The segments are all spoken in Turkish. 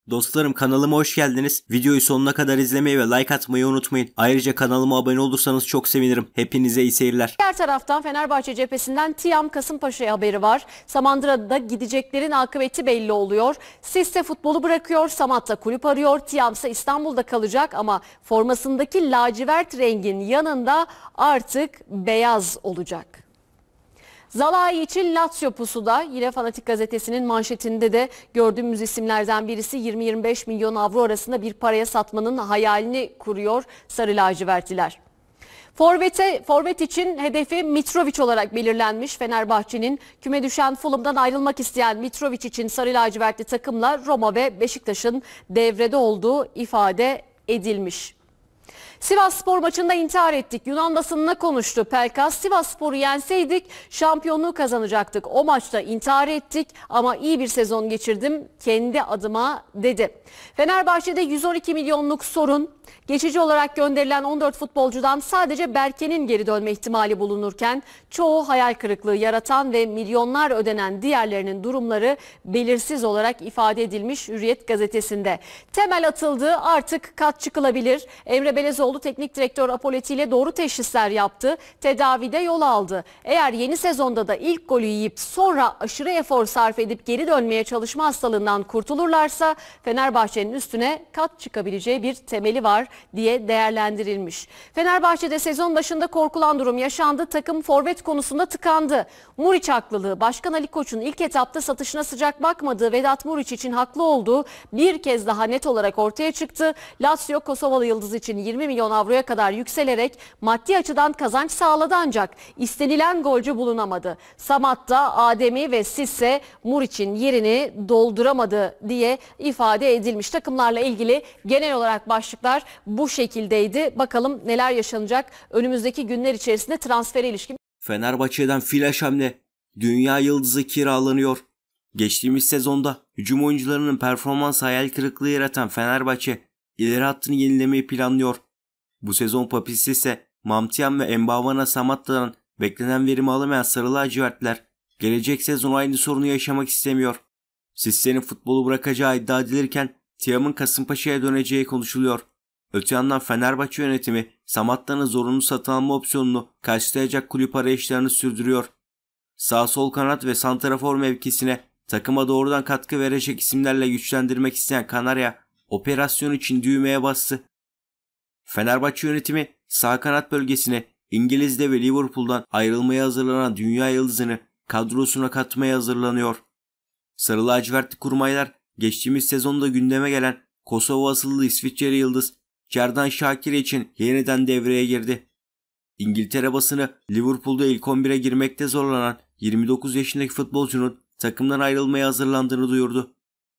Dostlarım, kanalıma hoş geldiniz. Videoyu sonuna kadar izlemeyi ve like atmayı unutmayın. Ayrıca kanalıma abone olursanız çok sevinirim. Hepinize iyi seyirler. Diğer taraftan Fenerbahçe cephesinden Tiam Kasımpaşa'ya haberi var. Samandıra'da gideceklerin akıbeti belli oluyor. Sisse futbolu bırakıyor, Samat'ta kulüp arıyor. Tiam ise İstanbul'da kalacak ama formasındaki lacivert rengin yanında artık beyaz olacak. Zalai için Lazio pusuda. Yine Fanatik gazetesinin manşetinde de gördüğümüz isimlerden birisi 20-25 milyon avro arasında bir paraya satmanın hayalini kuruyor sarı lacivertliler. Forvet için hedefi Mitrovic olarak belirlenmiş. Fenerbahçe'nin küme düşen Fulham'dan ayrılmak isteyen Mitrovic için sarı lacivertli takımla Roma ve Beşiktaş'ın devrede olduğu ifade edilmiş. Sivasspor maçında intihar ettik. Yunan basınına konuştu Pelkas. Sivasspor'u yenseydik şampiyonluğu kazanacaktık. O maçta intihar ettik ama iyi bir sezon geçirdim kendi adıma dedi. Fenerbahçe'de 112 milyonluk sorun. Geçici olarak gönderilen 14 futbolcudan sadece Berke'nin geri dönme ihtimali bulunurken çoğu hayal kırıklığı yaratan ve milyonlar ödenen diğerlerinin durumları belirsiz olarak ifade edilmiş Hürriyet gazetesinde. Temel atıldı, artık kat çıkılabilir. Emre Belezoğlu teknik direktör Apoleti ile doğru teşhisler yaptı. Tedavide yol aldı. Eğer yeni sezonda da ilk golü yiyip sonra aşırı efor sarf edip geri dönmeye çalışma hastalığından kurtulurlarsa Fenerbahçe'nin üstüne kat çıkabileceği bir temeli var diye değerlendirilmiş. Fenerbahçe'de sezon başında korkulan durum yaşandı. Takım forvet konusunda tıkandı. Muriç haklılığı. Başkan Ali Koç'un ilk etapta satışına sıcak bakmadığı Vedat Muriç için haklı olduğu bir kez daha net olarak ortaya çıktı. Lazio Kosovalı yıldız için 20 milyon avroya kadar yükselerek maddi açıdan kazanç sağladı ancak istenilen golcü bulunamadı. Samat'ta Ademi ve Sisse Muriç'in yerini dolduramadı diye ifade edilmiş. Takımlarla ilgili genel olarak başlıklar bu şekildeydi. Bakalım neler yaşanacak önümüzdeki günler içerisinde transfere ilişkin. Fenerbahçe'den flash hamle. Dünya yıldızı kiralanıyor. Geçtiğimiz sezonda hücum oyuncularının performans hayal kırıklığı yaratan Fenerbahçe ileri hattını yenilemeyi planlıyor. Bu sezon Papis ise Mamtiam ve Embavana Samatta'dan beklenen verimi alamayan sarı lacivertler gelecek sezon aynı sorunu yaşamak istemiyor. Sisse'nin futbolu bırakacağı iddia edilirken Tiam'ın Kasımpaşa'ya döneceği konuşuluyor. Öte yandan Fenerbahçe yönetimi Samatta'nın zorunlu satın alma opsiyonunu karşılayacak kulüp arayışlarını sürdürüyor. Sağ sol kanat ve santrafor mevkisine takıma doğrudan katkı verecek isimlerle güçlendirmek isteyen Kanarya operasyon için düğmeye bastı. Fenerbahçe yönetimi sağ kanat bölgesine İngiliz'de ve Liverpool'dan ayrılmaya hazırlanan dünya yıldızını kadrosuna katmaya hazırlanıyor. Sarı lacivertli kurmaylar geçtiğimiz sezonda gündeme gelen Kosova asıllı İsviçreli yıldız Xherdan Shaqiri için yeniden devreye girdi. İngiltere basını Liverpool'da ilk 11'e girmekte zorlanan 29 yaşındaki futbolcunun takımdan ayrılmaya hazırlandığını duyurdu.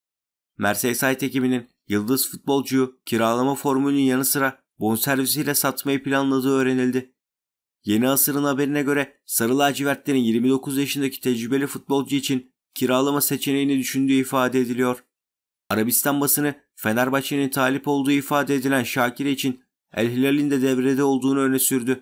Merseyside ekibinin yıldız futbolcuyu kiralama formülünün yanı sıra bonservisiyle satmayı planladığı öğrenildi. Yeni Asır'ın haberine göre sarı lacivertlerin 29 yaşındaki tecrübeli futbolcu için kiralama seçeneğini düşündüğü ifade ediliyor. Arabistan basını Fenerbahçe'nin talip olduğu ifade edilen Shaqiri için El Hilal'in de devrede olduğunu öne sürdü.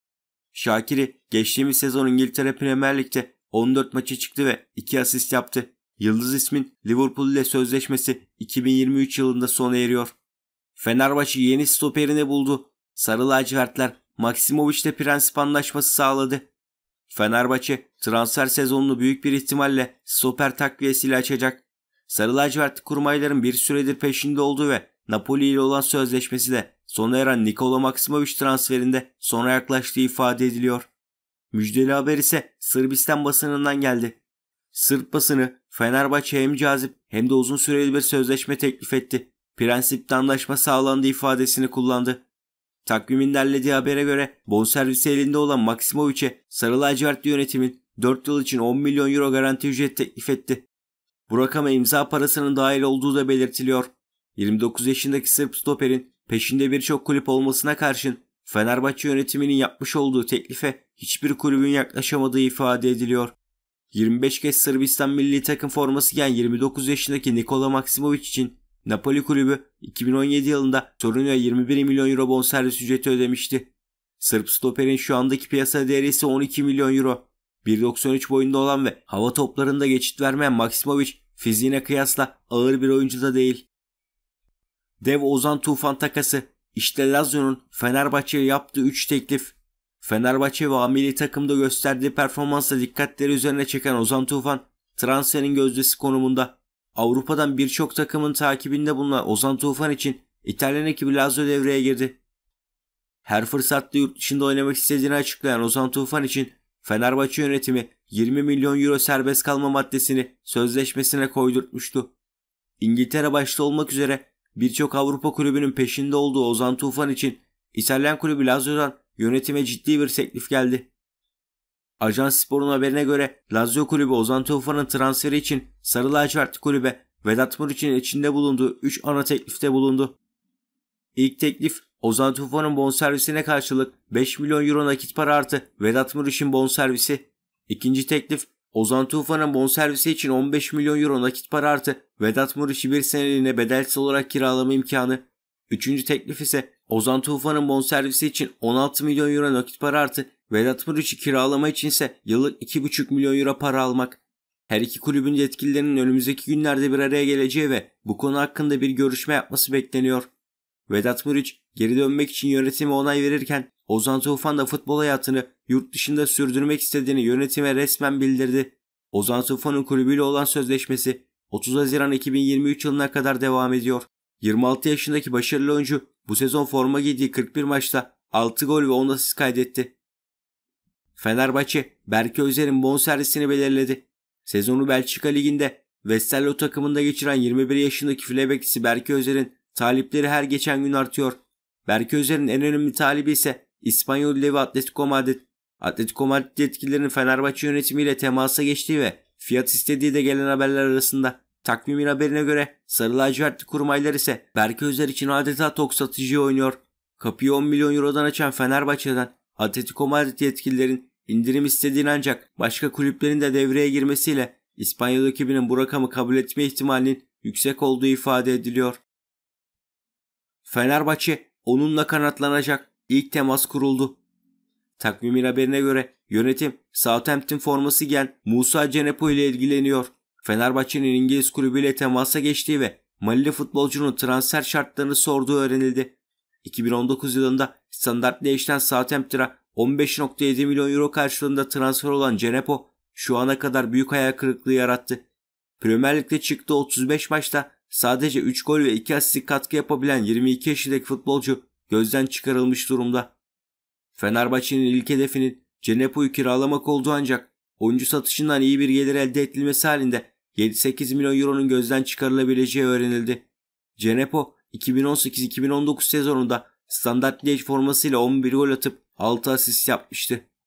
Shaqiri geçtiğimiz sezon İngiltere Premier Lig'de 14 maçı çıktı ve 2 asist yaptı. Yıldız ismin Liverpool ile sözleşmesi 2023 yılında sona eriyor. Fenerbahçe yeni stoperini buldu. Sarı lacivertler Maksimovic ile prensip anlaşması sağladı. Fenerbahçe transfer sezonunu büyük bir ihtimalle stoper takviyesiyle açacak. Sarı lacivertli kurmayların bir süredir peşinde olduğu ve Napoli ile olan sözleşmesi de sona eren Nikola Maksimovic transferinde sona yaklaştığı ifade ediliyor. Müjdeli haber ise Sırbistan basınından geldi. Sırp basını Fenerbahçe hem cazip hem de uzun süreli bir sözleşme teklif etti. Prensipte anlaşma sağlandı ifadesini kullandı. Takvimin derlediği habere göre bonservisi elinde olan Maksimovic'e sarı lacivertli yönetimin 4 yıl için 10 milyon euro garanti ücret teklif etti. Bu rakama imza parasının dahil olduğu da belirtiliyor. 29 yaşındaki Sırp stoperin peşinde birçok kulüp olmasına karşın Fenerbahçe yönetiminin yapmış olduğu teklife hiçbir kulübün yaklaşamadığı ifade ediliyor. 25 kez Sırbistan milli takım forması giyen 29 yaşındaki Nikola Maksimovic için Napoli kulübü 2017 yılında Torino'ya 21 milyon euro bonservis ücreti ödemişti. Sırp stoperin şu andaki piyasa değeri ise 12 milyon euro. 1.93 boyunda olan ve hava toplarında geçit vermeyen Maksimovic fiziğine kıyasla ağır bir oyuncu da değil. Dev Ozan Tufan takası. İşte Lazio'nun Fenerbahçe'ye yaptığı 3 teklif. Fenerbahçe ve milli takımda gösterdiği performansla dikkatleri üzerine çeken Ozan Tufan transferin gözdesi konumunda. Avrupa'dan birçok takımın takibinde bulunan Ozan Tufan için İtalyan ekibi Lazio devreye girdi. Her fırsatta yurt dışında oynamak istediğini açıklayan Ozan Tufan için Fenerbahçe yönetimi 20 milyon euro serbest kalma maddesini sözleşmesine koydurtmuştu. İngiltere başta olmak üzere birçok Avrupa kulübünün peşinde olduğu Ozan Tufan için İtalyan kulübü Lazio'dan yönetime ciddi bir teklif geldi. Ajans Spor'un haberine göre Lazio kulübü Ozan Tufan'ın transferi için Sarı Lacivertli kulübe Vedat Muriç'in içinde bulunduğu 3 ana teklifte bulundu. İlk teklif Ozan Tufan'ın bonservisine karşılık 5 milyon euro nakit para artı Vedat Muriç'in bonservisi. İkinci teklif Ozan Tufan'ın bonservisi için 15 milyon euro nakit para artı Vedat Muriç'i bir seneliğine bedelsiz olarak kiralama imkanı. Üçüncü teklif ise Ozan Tufan'ın bonservisi için 16 milyon euro nakit para artı Vedat Muriç'i kiralama için ise yıllık 2,5 milyon euro para almak. Her iki kulübün yetkililerinin önümüzdeki günlerde bir araya geleceği ve bu konu hakkında bir görüşme yapması bekleniyor. Vedat Muriç geri dönmek için yönetime onay verirken Ozan Tufan da futbol hayatını yurt dışında sürdürmek istediğini yönetime resmen bildirdi. Ozan Tufan'ın kulübüyle olan sözleşmesi 30 Haziran 2023 yılına kadar devam ediyor. 26 yaşındaki başarılı oyuncu bu sezon forma giydiği 41 maçta 6 gol ve 10 asist kaydetti. Fenerbahçe Berke Özer'in bonservisini belirledi. Sezonu Belçika Ligi'nde Westerlo takımında geçiren 21 yaşındaki file bekçisi Berke Özer'in talipleri her geçen gün artıyor. Berke Özer'in en önemli talibi ise İspanyol devi Atletico Madrid. Atletico Madrid yetkililerinin Fenerbahçe yönetimiyle temasa geçtiği ve fiyat istediği de gelen haberler arasında. Takvimin haberine göre Sarı Lacivertli kurmaylar ise Berke Özer için adeta tok satıcıyı oynuyor. Kapıyı 10 milyon eurodan açan Fenerbahçe'den Atletico Madrid yetkililerin indirim istediğini ancak başka kulüplerin de devreye girmesiyle İspanyol ekibinin bu rakamı kabul etme ihtimalinin yüksek olduğu ifade ediliyor. Fenerbahçe onunla kanatlanacak. İlk temas kuruldu. Takvimin haberine göre yönetim Southampton forması giyen Musa Cenepo ile ilgileniyor. Fenerbahçe'nin İngiliz kulübüyle temasa geçtiği ve Malili futbolcunun transfer şartlarını sorduğu öğrenildi. 2019 yılında Standard Liège'den Southampton'a 15,7 milyon euro karşılığında transfer olan Cenepo şu ana kadar büyük hayal kırıklığı yarattı. Premier Lig'de çıktığı 35 maçta sadece 3 gol ve 2 asistlik katkı yapabilen 22 yaşındaki futbolcu gözden çıkarılmış durumda. Fenerbahçe'nin ilk hedefinin Cenepo'yu kiralamak olduğu ancak oyuncu satışından iyi bir gelir elde edilmesi halinde 7-8 milyon euronun gözden çıkarılabileceği öğrenildi. Cenepo 2018-2019 sezonunda Standard Liège formasıyla 11 gol atıp 6 asist yapmıştı.